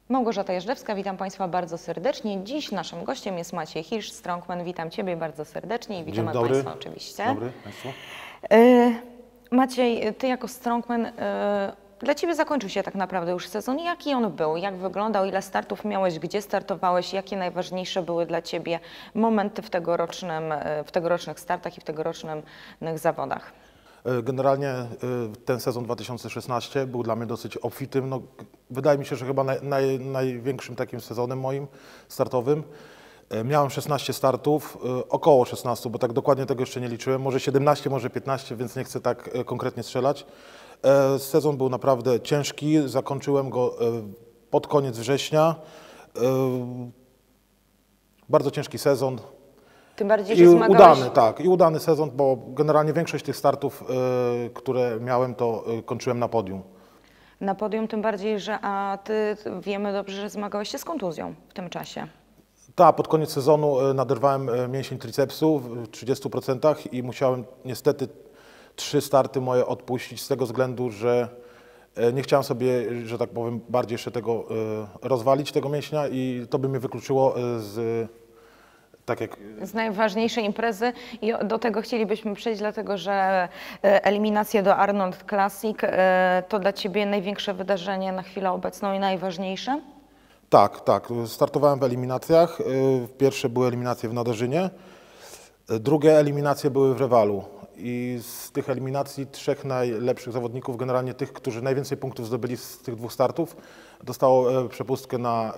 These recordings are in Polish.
Małgorzata Jeżdżewska, witam Państwa bardzo serdecznie. Dziś naszym gościem jest Maciej Hirsch, Strongman. Witam Ciebie bardzo serdecznie i witamy Państwa oczywiście. Dzień dobry Państwu. Maciej, Ty jako Strongman, dla Ciebie zakończył się tak naprawdę już sezon. Jaki on był? Jak wyglądał? Ile startów miałeś? Gdzie startowałeś? Jakie najważniejsze były dla Ciebie momenty w tegorocznych startach i w tegorocznych zawodach? Generalnie ten sezon 2016 był dla mnie dosyć obfitym. No, wydaje mi się, że chyba największym takim sezonem moim startowym. Miałem 16 startów, około 16, bo tak dokładnie tego jeszcze nie liczyłem. Może 17, może 15, więc nie chcę tak konkretnie strzelać. Sezon był naprawdę ciężki. Zakończyłem go pod koniec września. Bardzo ciężki sezon. Tym bardziej, że zmagałeś... udany, tak, i udany sezon, bo generalnie większość tych startów, które miałem, to kończyłem na podium. Na podium, tym bardziej, że Ty wiemy dobrze, że zmagałeś się z kontuzją w tym czasie. Tak, pod koniec sezonu naderwałem mięsień tricepsu w 30% i musiałem niestety 3 starty moje odpuścić z tego względu, że nie chciałem sobie, że tak powiem, bardziej jeszcze tego rozwalić, tego mięśnia, i to by mnie wykluczyło z najważniejszej imprezy, i do tego chcielibyśmy przejść, dlatego że eliminacje do Arnold Classic to dla Ciebie największe wydarzenie na chwilę obecną i najważniejsze? Tak, tak. Startowałem w eliminacjach. Pierwsze były eliminacje w Nadarzynie, drugie eliminacje były w Rewalu. I z tych eliminacji 3 najlepszych zawodników, generalnie tych, którzy najwięcej punktów zdobyli z tych 2 startów, dostało przepustkę na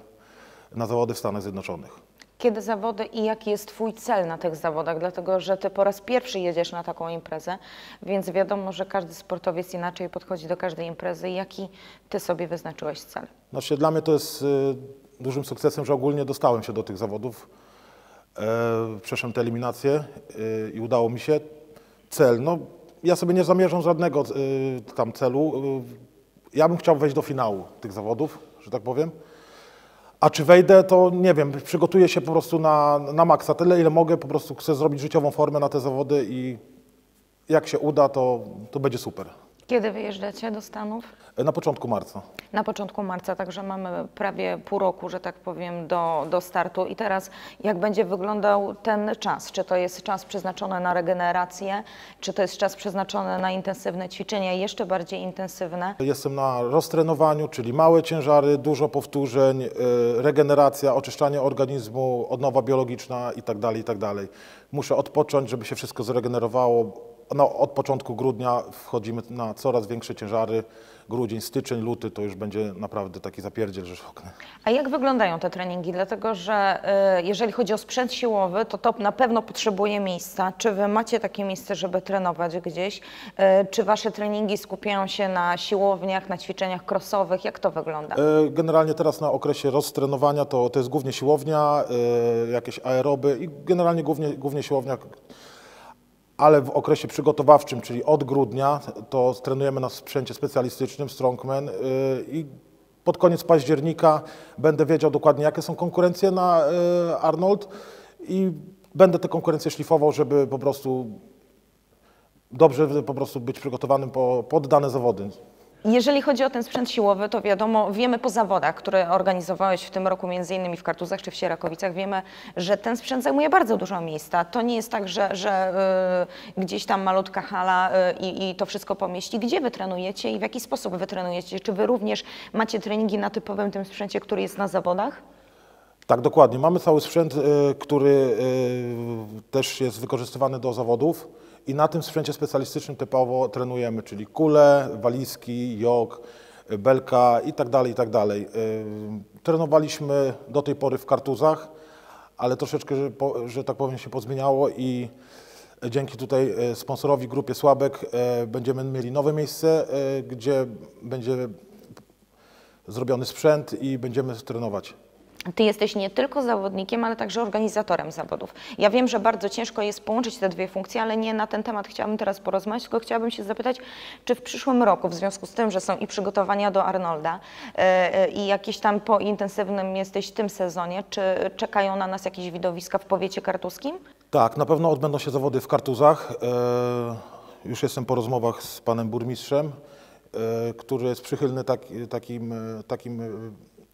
zawody w Stanach Zjednoczonych. Kiedy zawody i jaki jest Twój cel na tych zawodach? Dlatego, że Ty po raz pierwszy jedziesz na taką imprezę, więc wiadomo, że każdy sportowiec inaczej podchodzi do każdej imprezy. Jaki Ty sobie wyznaczyłeś cel? Znaczy, dla mnie to jest dużym sukcesem, że ogólnie dostałem się do tych zawodów. Przeszedłem te eliminacje i udało mi się. Cel, no ja sobie nie zamierzam żadnego tam celu. Ja bym chciał wejść do finału tych zawodów, że tak powiem. A czy wejdę, to nie wiem, przygotuję się po prostu na maksa, tyle ile mogę, po prostu chcę zrobić życiową formę na te zawody i jak się uda, to będzie super. Kiedy wyjeżdżacie do Stanów? Na początku marca. Na początku marca, także mamy prawie pół roku, że tak powiem, do startu. I teraz jak będzie wyglądał ten czas? Czy to jest czas przeznaczony na regenerację, czy to jest czas przeznaczony na intensywne ćwiczenia, jeszcze bardziej intensywne? Jestem na roztrenowaniu, czyli małe ciężary, dużo powtórzeń, regeneracja, oczyszczanie organizmu, odnowa biologiczna itd., itd. Muszę odpocząć, żeby się wszystko zregenerowało. No, od początku grudnia wchodzimy na coraz większe ciężary. Grudzień, styczeń, luty to już będzie naprawdę taki zapierdziel, że szok. A jak wyglądają te treningi? Dlatego, że jeżeli chodzi o sprzęt siłowy, to na pewno potrzebuje miejsca. Czy Wy macie takie miejsce, żeby trenować gdzieś? Czy Wasze treningi skupiają się na siłowniach, na ćwiczeniach crossowych? Jak to wygląda? Generalnie teraz na okresie roztrenowania to jest głównie siłownia, jakieś aeroby i generalnie głównie siłownia. Ale w okresie przygotowawczym, czyli od grudnia, to trenujemy na sprzęcie specjalistycznym Strongman i pod koniec października będę wiedział dokładnie, jakie są konkurencje na Arnold i będę te konkurencje szlifował, żeby po prostu dobrze być przygotowanym pod dane zawody. Jeżeli chodzi o ten sprzęt siłowy, to wiadomo, wiemy po zawodach, które organizowałeś w tym roku, między innymi w Kartuzach czy w Sierakowicach, wiemy, że ten sprzęt zajmuje bardzo dużo miejsca. To nie jest tak, że gdzieś tam malutka hala i to wszystko pomieści. Gdzie Wy trenujecie i w jaki sposób Wy trenujecie? Czy Wy również macie treningi na typowym tym sprzęcie, który jest na zawodach? Tak, dokładnie. Mamy cały sprzęt, który też jest wykorzystywany do zawodów. I na tym sprzęcie specjalistycznym typowo trenujemy, czyli kule, walizki, jog, belka itd., itd. Trenowaliśmy do tej pory w Kartuzach, ale troszeczkę, że tak powiem, się pozmieniało i dzięki tutaj sponsorowi, grupie Słabek, będziemy mieli nowe miejsce, gdzie będzie zrobiony sprzęt i będziemy trenować. Ty jesteś nie tylko zawodnikiem, ale także organizatorem zawodów. Ja wiem, że bardzo ciężko jest połączyć te dwie funkcje, ale nie na ten temat chciałabym teraz porozmawiać, tylko chciałabym się zapytać, czy w przyszłym roku, w związku z tym, że są i przygotowania do Arnolda i jakieś tam po intensywnym jesteś w tym sezonie, czy czekają na nas jakieś widowiska w powiecie kartuskim? Tak, na pewno odbędą się zawody w Kartuzach. Już jestem po rozmowach z panem burmistrzem, który jest przychylny takim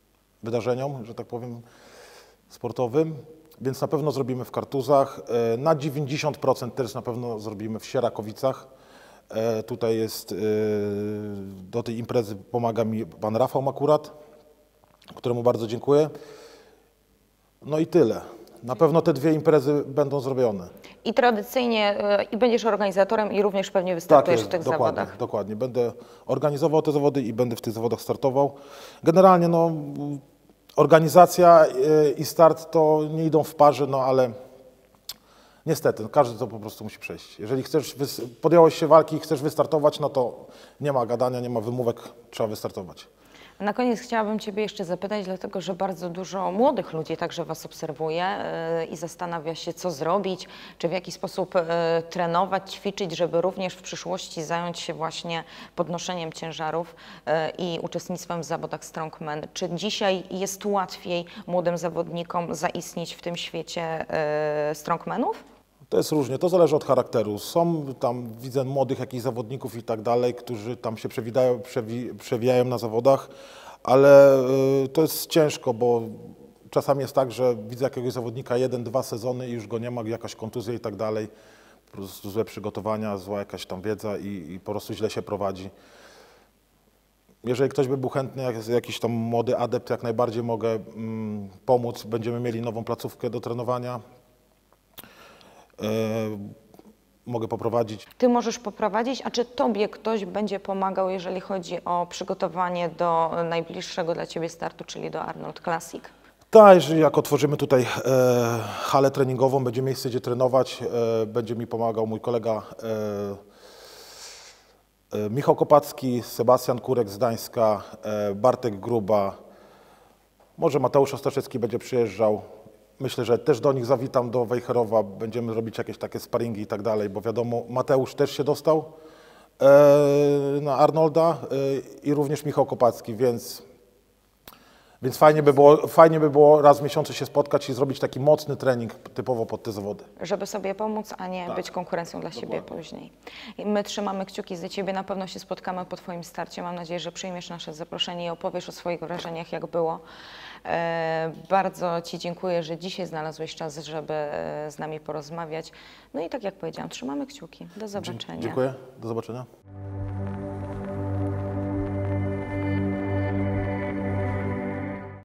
wydarzeniom, że tak powiem, sportowym, więc na pewno zrobimy w Kartuzach. Na 90% też na pewno zrobimy w Sierakowicach. Tutaj jest, do tej imprezy pomaga mi pan Rafał Makurat, któremu bardzo dziękuję. No i tyle. Na pewno te dwie imprezy będą zrobione. I tradycyjnie i będziesz organizatorem i również pewnie wystartujesz w tych dokładnie, zawodach. dokładnie. Będę organizował te zawody i będę w tych zawodach startował. Generalnie no, organizacja i start to nie idą w parze, no ale niestety, każdy to po prostu musi przejść. Jeżeli chcesz, podjąłeś się walki i chcesz wystartować, no to nie ma gadania, nie ma wymówek, trzeba wystartować. Na koniec chciałabym Ciebie jeszcze zapytać, dlatego że bardzo dużo młodych ludzi także Was obserwuje i zastanawia się, co zrobić, czy w jaki sposób trenować, ćwiczyć, żeby również w przyszłości zająć się właśnie podnoszeniem ciężarów i uczestnictwem w zawodach strongman. Czy dzisiaj jest łatwiej młodym zawodnikom zaistnieć w tym świecie strongmanów? To jest różnie, to zależy od charakteru. Są tam, widzę młodych jakichś zawodników i tak dalej, którzy tam się przewijają na zawodach, ale to jest ciężko, bo czasami jest tak, że widzę jakiegoś zawodnika 1-2 sezony i już go nie ma, jakaś kontuzja i tak dalej, po prostu złe przygotowania, zła jakaś tam wiedza i po prostu źle się prowadzi. Jeżeli ktoś by był chętny, jakiś tam młody adept, jak najbardziej mogę pomóc. Będziemy mieli nową placówkę do trenowania. Mogę poprowadzić. Ty możesz poprowadzić, a czy Tobie ktoś będzie pomagał, jeżeli chodzi o przygotowanie do najbliższego dla Ciebie startu, czyli do Arnold Classic? Tak, jeżeli jak otworzymy tutaj halę treningową, będzie miejsce, gdzie trenować, będzie mi pomagał mój kolega Michał Kopacki, Sebastian Kurek z Gdańska, Bartek Gruba, może Mateusz Ostaszewski będzie przyjeżdżał. Myślę, że też do nich zawitam, do Wejherowa, będziemy robić jakieś takie sparingi i tak dalej, bo wiadomo, Mateusz też się dostał na Arnolda i również Michał Kopacki, więc fajnie by było raz w miesiącu się spotkać i zrobić taki mocny trening typowo pod te zawody. Żeby sobie pomóc, a nie być konkurencją dla siebie później. I my trzymamy kciuki za Ciebie, na pewno się spotkamy po Twoim starcie. Mam nadzieję, że przyjmiesz nasze zaproszenie i opowiesz o swoich wrażeniach, jak było. Bardzo Ci dziękuję, że dzisiaj znalazłeś czas, żeby z nami porozmawiać. No i tak jak powiedziałam, trzymamy kciuki. Do zobaczenia. Dziękuję, do zobaczenia.